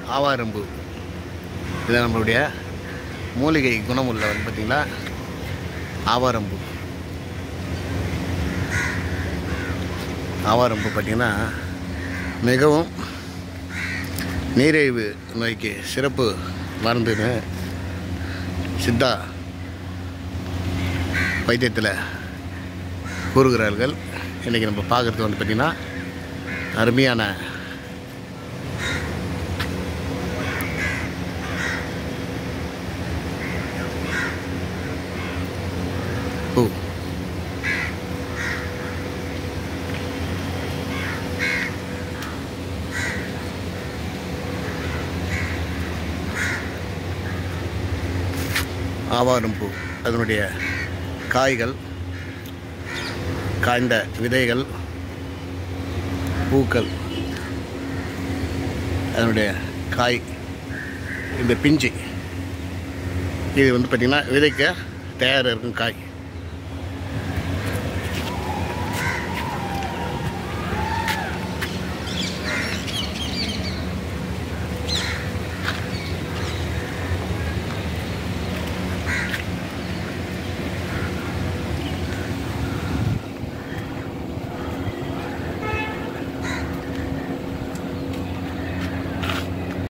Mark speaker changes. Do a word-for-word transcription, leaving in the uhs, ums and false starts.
Speaker 1: ஆவாரம்பூ. இது நம்மளுடைய மூலிகை குணமுள்ள வந்து பார்த்திங்களா ஆவாரம்பூ. ஆவாரம்பூ பார்த்திங்கன்னா மிகவும் நீரிழிவு நோய்க்கு சிறப்பு மருந்துன்னு சித்தா வைத்தியத்தில் கூறுகிறார்கள். இன்றைக்கி நம்ம பார்க்குறது வந்து பார்த்திங்கன்னா அருமையான பூ. ஆவாரம்பூ அதனுடைய காய்கள், காய்ந்த விதைகள், பூக்கள், அதனுடைய காய், இந்த பிஞ்சு, இது வந்து பார்த்திங்கன்னா விதைக்க தயாராக இருக்கும் காய்.